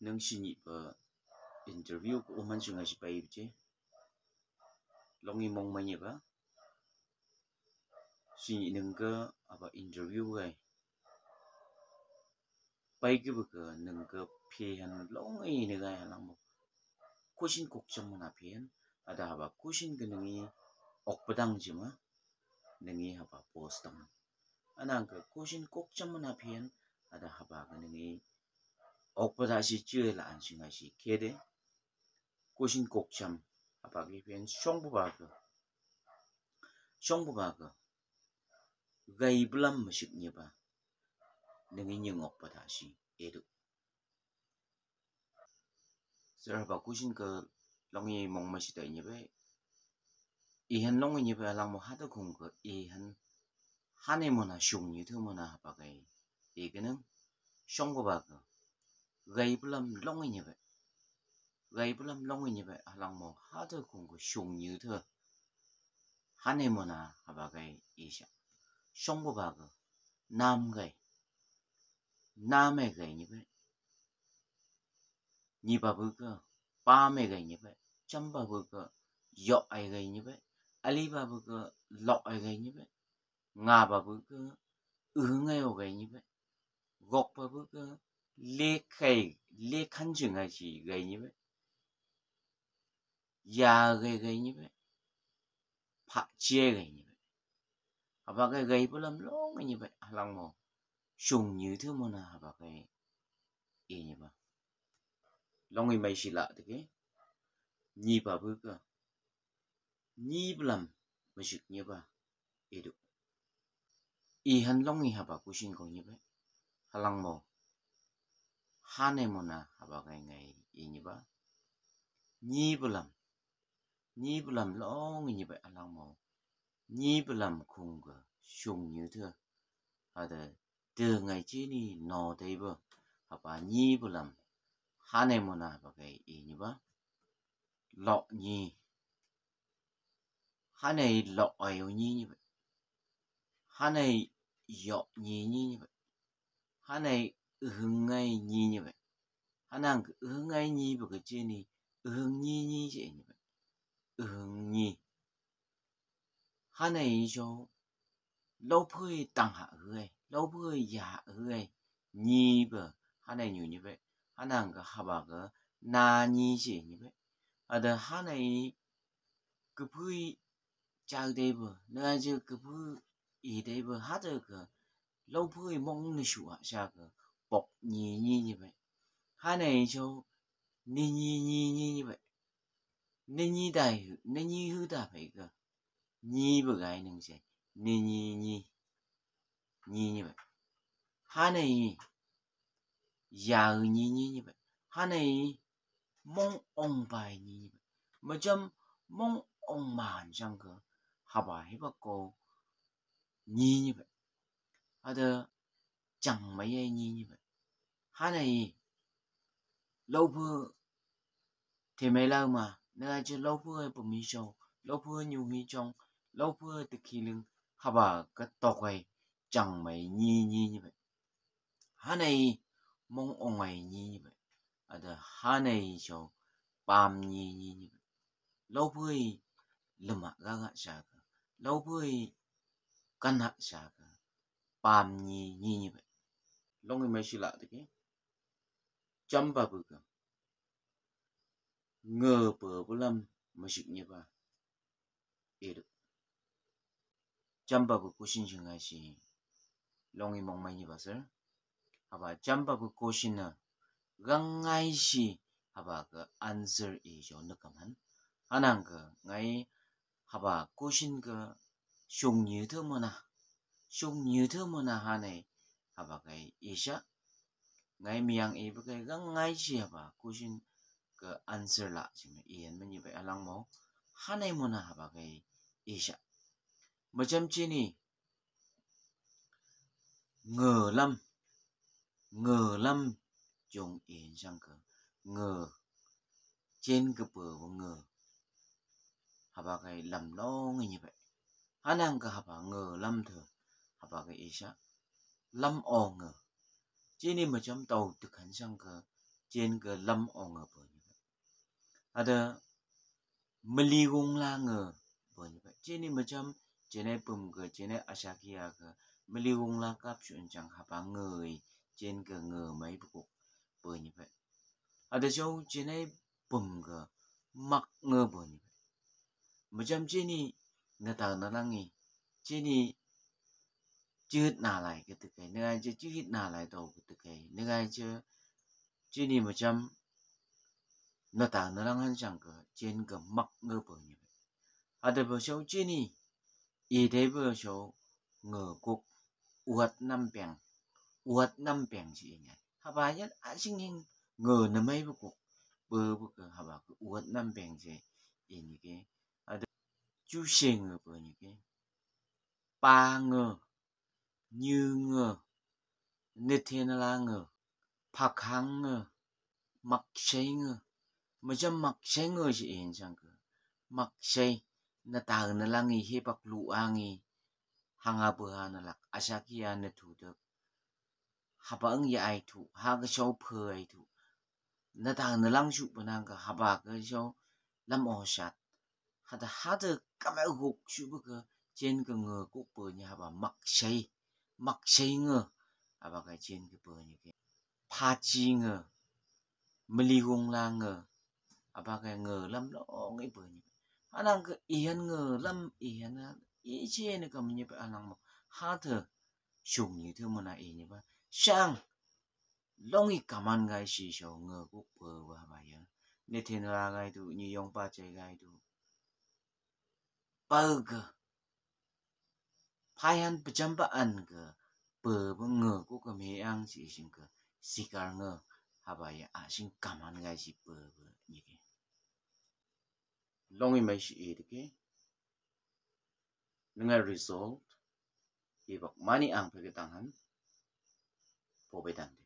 nang sini pa interview ko man singa si pai che longi mong manya ba sini nang ka aba interview gai pai ke ba ka nang ka phe han longi ne gai halang mo kusin kok cham na phen ada haba kusin ke nangi ok padang jima nangi haba post tang anang ka kusin kok cham na phen ada haba ka nangi ok pada si chưa là an singa si kede kusin kok cham haba ke phen song ba ka gai blam masik nya ba nangi nyengok pada si edu sir haba kusin ka longi mong ma si tai nya ba ihan longi nya ba lang mo hata khung ka ihan hane mona shung như thứ mona haba gai e cái nang song ba ka gai blam longi nya ba gai blam longi nya ba lang mo hata khung ka shung như thứ hane mona haba gai e sha song ba ka nam gai nam e gai nya ba ni ba bu ka pa me gai nya ba cham ba bu ka yo ai gai nya ba ali ba bu ka lo ai gai nya ba nga ba bu ka ngai o gai nya ba gok ba bu ka le khan jing ai chi gai nya ba ya gai nya ba pha chia gai nya ba haba gai blam long nya ba lang mo shung như thứ mona haba gai e nya ba long i mai si la de ke ni ba bu ka ni blam masik nya ba edu i han long i haba kusin ko nya ba halang mo hane mona haba gai ngai e nya ba ni blam long nya ba halang mo ni blam khung ga shung như thứ ada de ngai chi ni no dei ba haba ni blam hane mona haba gai e nya ba lo ni hane lo ai o ni nya ba hane yo ni như vậy hane ngai ni như vậy hanang ngai ni ba cái chi ni ni je như vậy ni hane jo lâu phơi tăng hạ người lâu phơi giả người ni ba hane như vậy hanang cái haba cái na ni je như vậy ada hane cái phơi chào đây ba nơi chứ cái phơi ý đây ba hát được lâu phơi mong ni sủa sao cái bọc ni như vậy hai này cho ni như vậy nên ni hư ta phải cơ ni bữa gái nương sẽ nên ni như vậy hai này già như vậy hai này mong ông bài như vậy mà chăm mong ông màn sang cơ học bài bác cô như vậy ada chẳng mấy ai như vậy hai này lâu phơi thì mấy lâu mà nơi chứ lâu phơi bụng mi sầu lâu phơi nhiều mi trong lâu phơi từ khi lưng haba cái tóc này chẳng mấy như vậy hai này mong ông này như vậy ada hai này cho bám như vậy lâu phơi lama gà sao lâu phơi căn hạ sao bám như vậy long người mấy xí lạ thế cái chăm ba bự ngờ bờ blam masik nya ba edu chamba bu kusin jinga si longi mong mai ni ba sir haba chamba bu kusin na gangai si haba ka answer e jo na kaman anang ka ngai haba kusin ka shung như thế mona ha này haba kai isha ngai miang e bu kai gangai si haba kusin cái answer là chỉ mà yên mà như vậy alang mo hai này mona haba cái isha mà chăm chi ni ngờ lâm dùng yên sang cái ngờ trên cái bờ của ngờ haba cái lầm đó như vậy hai nàng cái haba ngờ lâm thừa haba cái isha lâm o ngờ chi ni mà chăm tàu thực hành sang cái trên cái lâm ở ngờ bờ như vậy ada meligung la ngờ bờ như vậy trên này mà chăm trên này bùm cái trên này asakia cái meligung la cáp chuyện chẳng haba người trên cái ngờ mấy bục bờ như vậy ada châu trên này bùm cái mặc ngờ bờ như vậy mà chăm trên này người ta nó đang nghĩ trên này chưa nào lại cái từ cái nơi ai chưa chưa nào lại đầu cái từ cái nơi ai chưa trên này mà chăm nó ta nó đang hành chẳng cái trên cái mặc ngờ bờ như vậy ada bờ châu trên này ý thế bờ châu ngờ cục uất năm bèn gì nhỉ haba nhất sinh hình ngờ nó mấy bờ cục bờ cái haba cái uất năm bèn gì ini cái ada chú sinh ở bờ như cái ba ngờ như ngờ nết thiên la ngờ phạc hăng ngờ mặc say ngờ mà cho mặc say ngờ gì yên chẳng cơ mặc say na ta na lang hi bạc lụ angi hang bờ na lạc asakia na thủ được haba ang ya ai thủ ha cái show phơi ai thủ na ta na lang chụp bên cái haba cái show làm ô sát hada cảm ơn gục chụp cái trên cái ngờ cúc bờ nhà haba mặc say ngờ haba cái trên cái bờ như cái pha chi ngờ meligung la ngờ haba cái ngờ làm lo ngay bờ như anang cái yên ngờ lâm yên á ý chế này cầm như vậy anang một hát thở sùng như thứ mà này như vậy sang long ý cảm ơn gai xì xò ngờ quốc bờ và bài á nên thiên la gai tu như yong ba chơi gai tu bờ cơ phai han becham ba an cơ bờ bờ ngờ quốc cái mấy ang xì xin cơ xì cả ngờ hà bài á xin cảm ơn gai xì bờ như thế long ý mấy xì cái dengan result ibak mani ang pegetangan po bedante